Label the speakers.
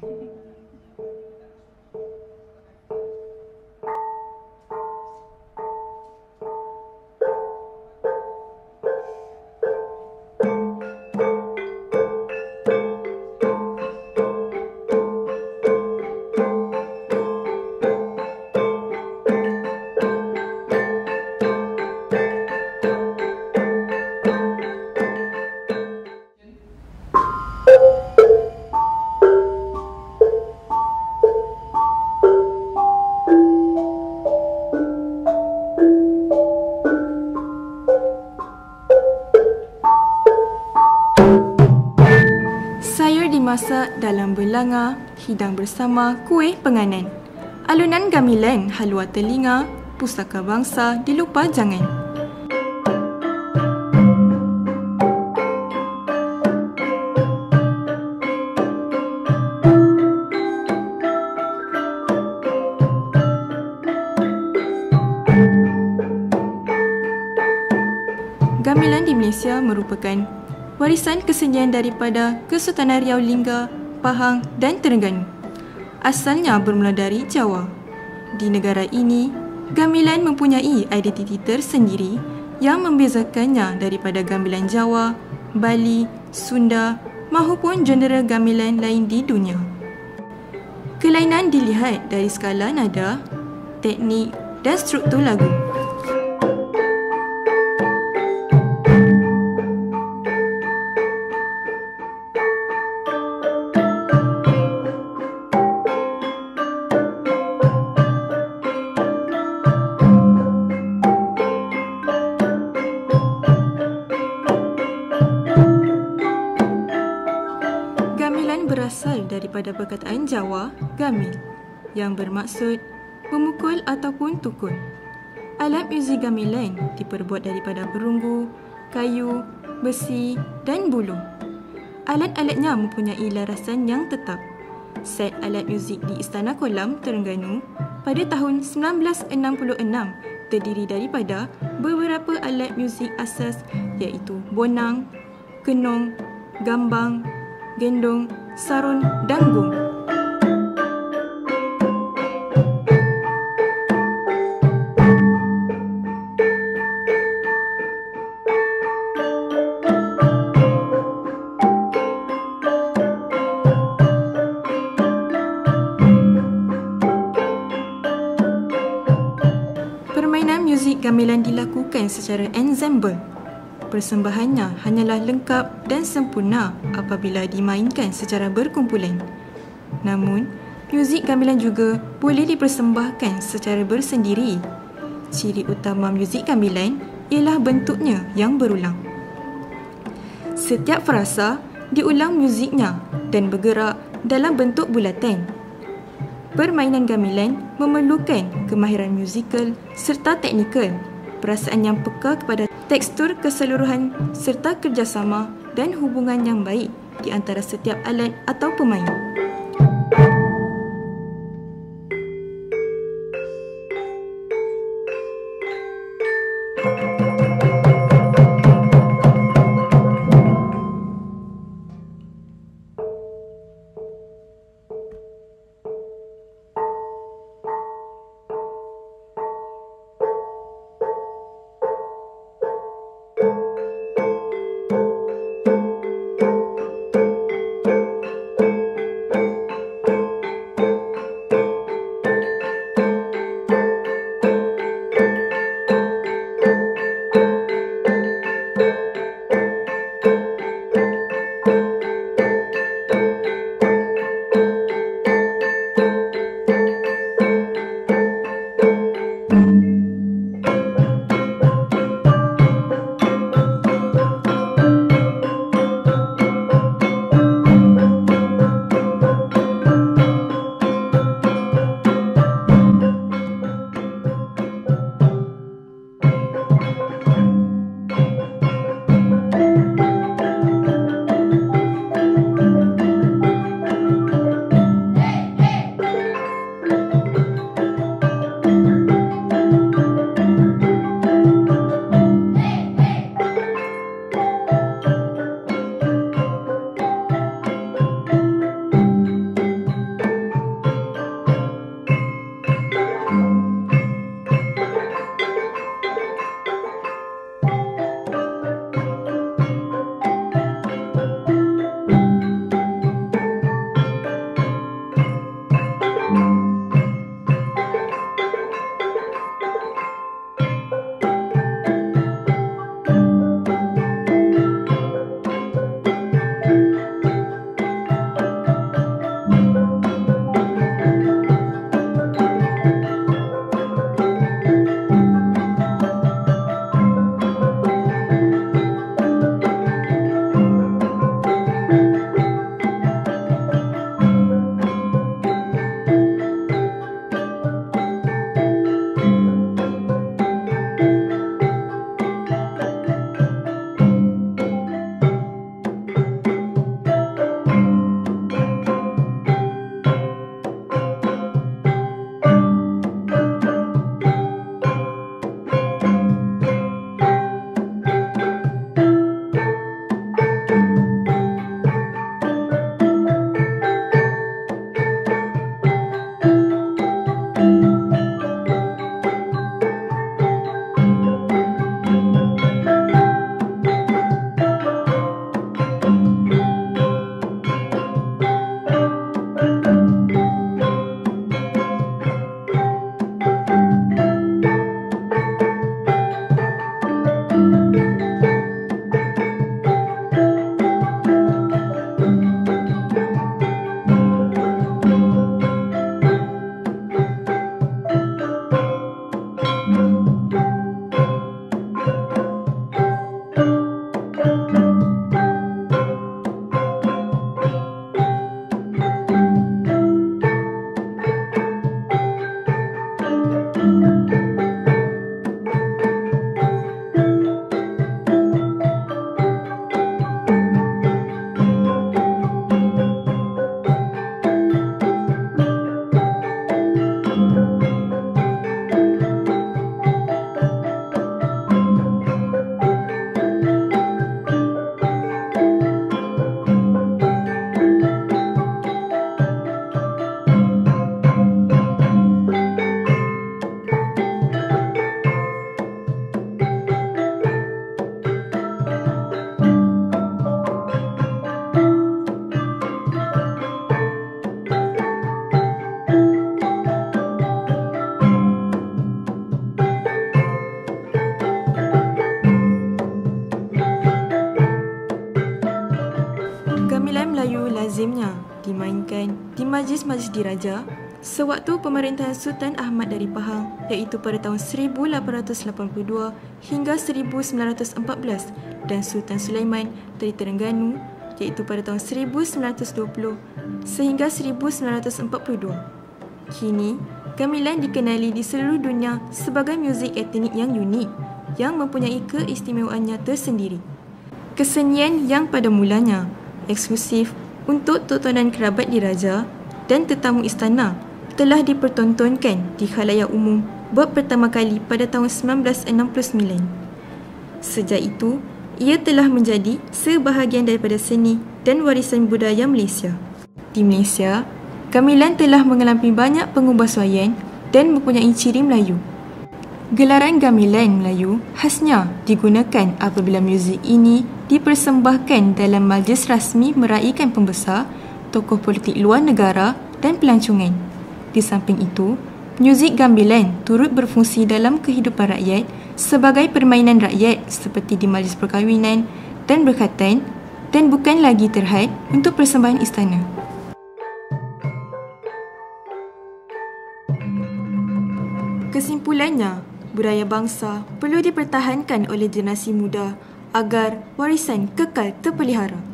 Speaker 1: Sayur dimasak dalam belanga, hidang bersama kuih penganan. Alunan gamilan halua telinga, pusaka bangsa dilupa jangan. Gamelan di Malaysia merupakan warisan kesenian daripada Kesultanan Riau Lingga, Pahang dan Terengganu. Asalnya bermula dari Jawa. Di negara ini, gamelan mempunyai identiti tersendiri yang membezakannya daripada gamelan Jawa, Bali, Sunda maupun genre gamelan lain di dunia. Kelainan dilihat dari skala nada, teknik dan struktur lagu. Gamelan berasal daripada perkataan Jawa, gamil, yang bermaksud memukul ataupun tukul. Alat muzik gamelan diperbuat daripada perunggu, kayu, besi dan bulu. Alat-alatnya mempunyai larasan yang tetap. Set alat muzik di Istana Kolam, Terengganu pada tahun 1966 terdiri daripada beberapa alat muzik asas iaitu bonang, kenong, gambang, gendong, sarun dan gong. Permainan muzik gamelan dilakukan secara ensemble. Persembahannya hanyalah lengkap dan sempurna apabila dimainkan secara berkumpulan. Namun, muzik gamelan juga boleh dipersembahkan secara bersendiri. Ciri utama muzik gamelan ialah bentuknya yang berulang. Setiap frasa diulang muziknya dan bergerak dalam bentuk bulatan. Permainan gamelan memerlukan kemahiran musikal serta teknikal, perasaan yang peka kepada tekstur keseluruhan serta kerjasama dan hubungan yang baik di antara setiap alat atau pemain. dimainkan di majlis-majlis diraja sewaktu pemerintahan Sultan Ahmad dari Pahang, iaitu pada tahun 1882 hingga 1914, dan Sultan Sulaiman dari Terengganu, iaitu pada tahun 1920 sehingga 1942. Kini, gamelan dikenali di seluruh dunia sebagai muzik etnik yang unik yang mempunyai keistimewaannya tersendiri. Kesenian yang pada mulanya eksklusif untuk tontonan kerabat diraja dan tetamu istana telah dipertontonkan di khalayak umum buat pertama kali pada tahun 1969. Sejak itu, ia telah menjadi sebahagian daripada seni dan warisan budaya Malaysia. Di Malaysia, gamelan telah mengalami banyak pengubahsuaian dan mempunyai ciri Melayu. Gelaran gamelan Melayu khasnya digunakan apabila muzik ini dipersembahkan dalam majlis rasmi meraihkan pembesar, tokoh politik luar negara dan pelancongan. Di samping itu, muzik gamelan turut berfungsi dalam kehidupan rakyat sebagai permainan rakyat seperti di majlis perkahwinan dan berkhatan dan bukan lagi terhad untuk persembahan istana. Kesimpulannya, budaya bangsa perlu dipertahankan oleh generasi muda agar warisan kekal terpelihara.